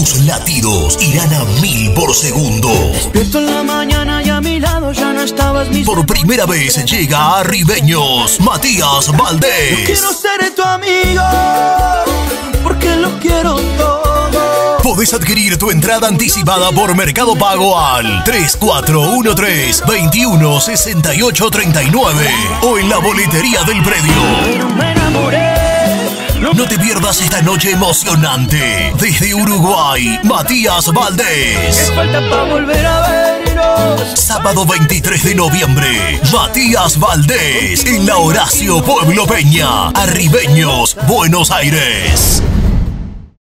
Tus latidos irán a 1000 por segundo. Despierto en la mañana y a mi lado ya no estabas mi... Por primera vez llega a Ribeños Matías Valdez. No quiero ser tu amigo porque lo quiero todo. Podés adquirir tu entrada anticipada por Mercado Pago al 3413-216839 o en la boletería del predio. Pero me enamoré. No te pierdas esta noche emocionante. Desde Uruguay, Matías Valdez. ¿Qué falta para volver a vernos? Sábado 23 de noviembre, Matías Valdez en la Horacio Pueblo Peña, Arribeños, Buenos Aires.